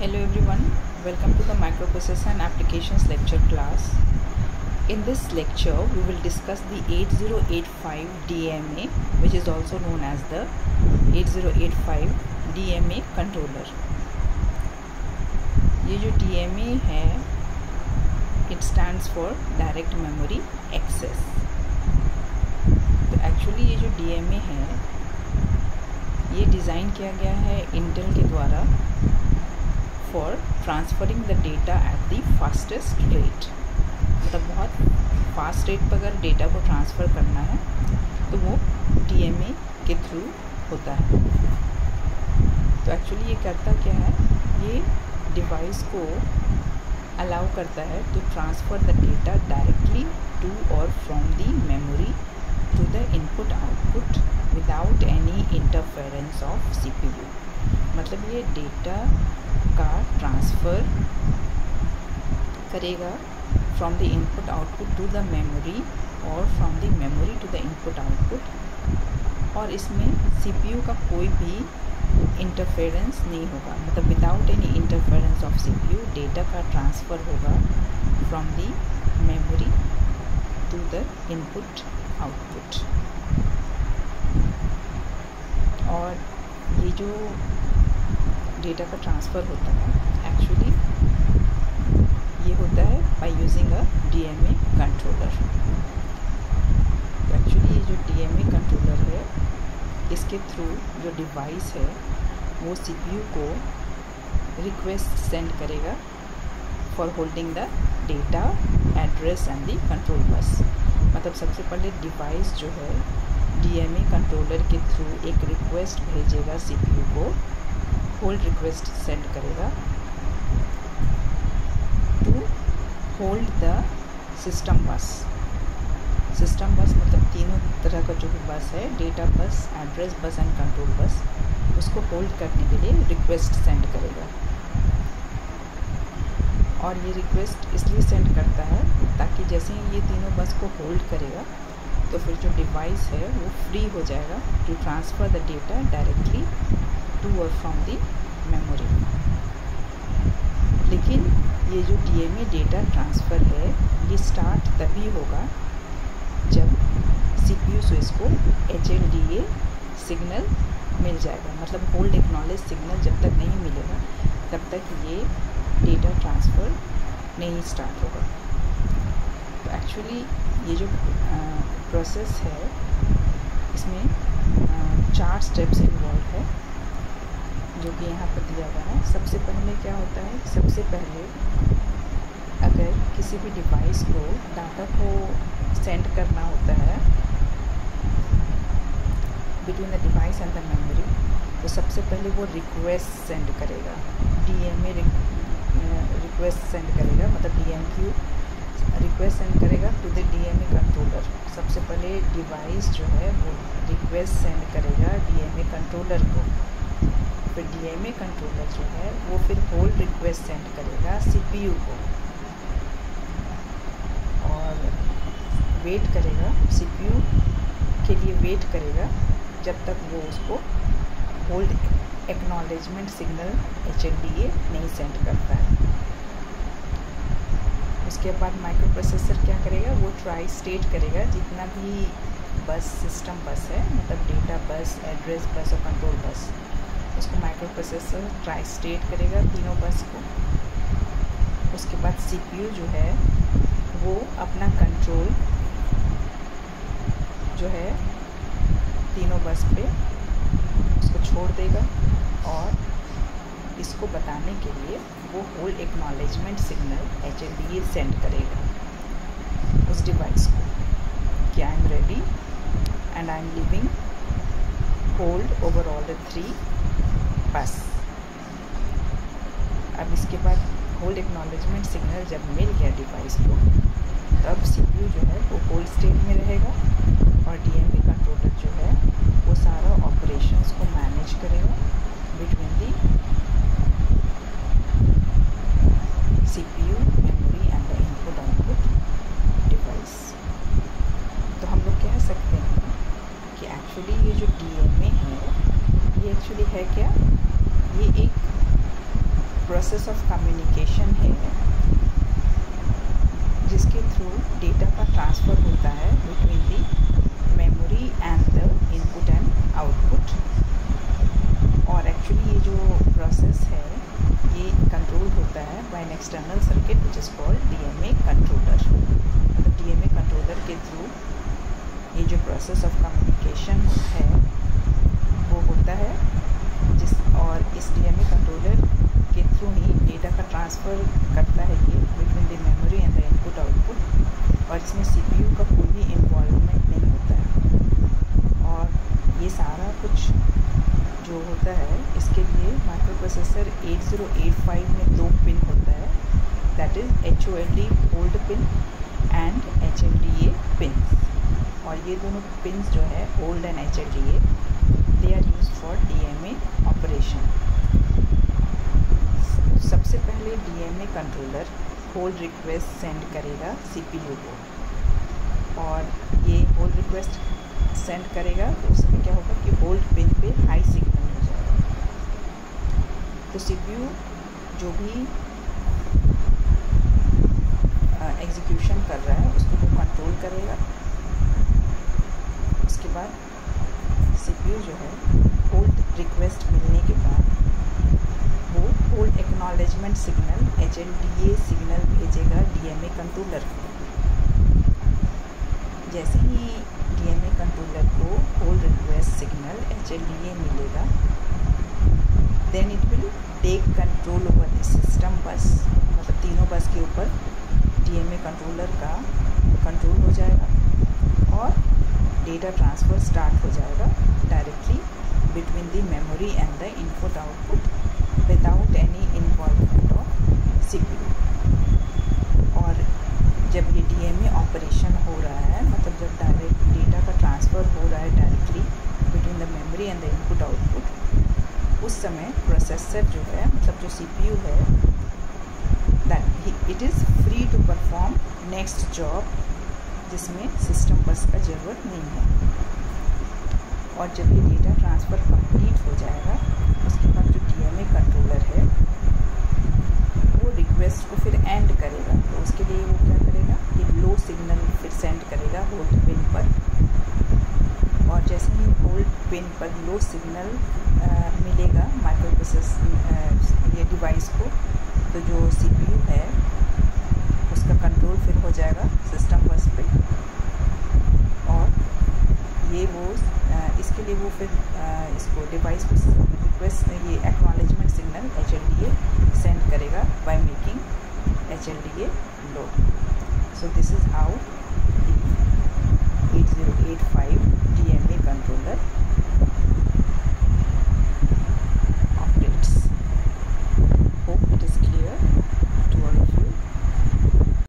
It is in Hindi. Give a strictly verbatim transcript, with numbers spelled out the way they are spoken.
Hello everyone, welcome to the Microprocessor and Applications lecture class. In this lecture, we will discuss the eighty eighty-five D M A, which is also known as the eighty eighty-five D M A controller. ये जो D M A है, it stands for Direct Memory Access. तो actually ये जो D M A है, ये डिज़ाइन किया गया है इंटेल के द्वारा for transferring the data at the fastest rate. मतलब बहुत फास्ट रेट पर अगर डेटा को ट्रांसफ़र करना है तो वो डी एम ए के थ्रू होता है. तो एक्चुअली ये करता क्या है, ये डिवाइस को अलाउ करता है to transfer the data directly to और from the memory to the input output without any interference of C P U. मतलब ये डेटा का ट्रांसफ़र करेगा from the input output to the memory और from the memory to the input output, और इसमें सीपीयू का कोई भी इंटरफेरेंस नहीं होगा. मतलब without any interference of CPU data का ट्रांसफ़र होगा from the memory to the input output. और ये जो डेटा का ट्रांसफ़र होता है एक्चुअली ये होता है by using a D M A controller. तो एक्चुअली ये जो डी एम ए कंट्रोलर है, इसके थ्रू जो डिवाइस है वो सीपीयू को रिक्वेस्ट सेंड करेगा for holding the data address and the control bus. मतलब सबसे पहले डिवाइस जो है डी एम ए कंट्रोलर के थ्रू एक रिक्वेस्ट भेजेगा सीपीयू को, होल्ड रिक्वेस्ट सेंड करेगा to hold the system bus. System bus मतलब तीनों तरह का जो भी बस है, data bus, address bus and control bus, उसको होल्ड करने के लिए रिक्वेस्ट सेंड करेगा. और ये रिक्वेस्ट इसलिए सेंड करता है ताकि जैसे ही ये तीनों बस को होल्ड करेगा तो फिर जो डिवाइस है वो फ्री हो जाएगा to transfer the data directly to और फ्रॉम दी मेमोरी. लेकिन ये जो D M A data transfer है ये स्टार्ट तभी होगा जब सीपीयू से इसको H L D A signal मिल जाएगा. मतलब होल्ड एक्नॉलेज सिग्नल जब तक नहीं मिलेगा तब तक ये डेटा ट्रांसफ़र नहीं स्टार्ट होगा. तो एक्चुअली ये जो प्रोसेस है इसमें आ, चार स्टेप्स इन्वॉल्व है जो कि यहाँ पर दिया हुआ है. सबसे पहले क्या होता है, सबसे पहले अगर किसी भी डिवाइस को डाटा को सेंड करना होता है between the device and the memory, तो सबसे पहले वो रिक्वेस्ट सेंड करेगा, D M A request send करेगा. मतलब D M Q request send करेगा to the D M A controller. सबसे पहले डिवाइस जो है वो रिक्वेस्ट सेंड करेगा डी एम ए कंट्रोलर को. फिर डी एम ए कंट्रोलर जो है वो फिर होल्ड रिक्वेस्ट सेंड करेगा सीपीयू को और वेट करेगा, सीपीयू के लिए वेट करेगा जब तक वो उसको hold acknowledgement signal H L D A नहीं सेंड करता है. उसके बाद माइक्रो प्रोसेसर क्या करेगा, वो ट्राई स्टेट करेगा जितना भी बस सिस्टम बस है, मतलब डेटा बस, एड्रेस बस और कंट्रोल बस, उसको माइक्रो प्रोसेसर ट्राई स्टेट करेगा तीनों बस को. उसके बाद सीपीयू जो है वो अपना कंट्रोल जो है तीनों बस पे उसको छोड़ देगा और इसको बताने के लिए वो hold acknowledgement signal H L D A send करेगा उस डिवाइस को कि I am ready and I am leaving hold over all the three bus. अब इसके बाद होल्ड एक्नॉलेजमेंट सिग्नल जब मिल गया डिवाइस को तब सीपीयू जो है वो होल्ड स्टेट में रहेगा और डी एम ए कंट्रोलर जो है वो सारा ऑपरेशंस को मैनेज करेगा between the CPU, memory and the input output device. तो हम लोग कह सकते हैं कि एक्चुअली ये जो डी एम ए है ये एक्चुअली है क्या, ये एक प्रोसेस ऑफ कम्युनिकेशन है जिसके थ्रू डेटा का ट्रांसफ़र होता है between the memory and the input and output. और एक्चुअली ये जो प्रोसेस है ये कंट्रोल होता है by an external circuit which is called DMA controller. मतलब डीएमए कंट्रोलर के थ्रू ये जो प्रोसेस ऑफ कम्युनिकेशन है वो होता है जिस और इस डीएमए कंट्रोलर के थ्रू ही डेटा का ट्रांसफ़र करता है ये between the memory and the input output. और इसमें सीपीयू का कोई भी इन्वॉल्वमेंट नहीं होता है। और ये सारा कुछ जो होता है इसके लिए microprocessor eight zero eight five में दो पिन होता है, that is H O L D hold pin and H L D A pin. और ये दोनों पिन्स जो है hold and H L D A they are use for DMA operation. सबसे पहले DMA controller hold request send करेगा सीपीयू को, और ये होल्ड रिक्वेस्ट सेंड करेगा तो उसमें क्या होगा कि होल्ड पिन पे हाई सिग्नल हो जाएगा। तो सीपीयू जो भी एग्जीक्यूशन कर रहा है उसको वो कंट्रोल करेगा। उसके बाद सीपीयू जो है होल्ड रिक्वेस्ट मिलने के बाद वो hold acknowledgement signal H L D A signal भेजेगा डीएमए कंट्रोलर को। जैसे ही डीएमए कंट्रोलर को hold request signal H L D A मिलेगा, then it will take control over the system bus. मतलब तीनों बस के ऊपर डीएमए कंट्रोलर का कंट्रोल हो जाएगा और डेटा ट्रांसफ़र स्टार्ट हो जाएगा directly between the memory and the input output without any involvement of CPU. और जब ये डीएमए ऑपरेशन हो रहा है, मतलब जब डायरेक्ट डेटा का ट्रांसफ़र हो रहा है directly between the memory and the input output, उस समय प्रोसेसर जो है मतलब जो सीपीयू है that it is free to perform next job, जिसमें सिस्टम बस का ज़रूरत नहीं है। और जब ये डेटा ट्रांसफ़र कंप्लीट हो जाएगा उसके बाद जो डीएमए कंट्रोलर है वो रिक्वेस्ट को फिर एंड करेगा। तो उसके लिए वो क्या करेगा कि लो सिग्नल फिर सेंड करेगा होल्ड पिन पर। और जैसे ही होल्ड पिन पर लो सिग्नल मिलेगा माइक्रो प्रोसेसर ये डिवाइस को, तो जो सीपीयू है उसका कंट्रोल फिर हो जाएगा सिस्टम बस पे। और ये वो इसके लिए वो फिर इसको डिवाइस को रिक्वेस्ट ये acknowledgement signal H L D A send करेगा by making H L D A low. So this is how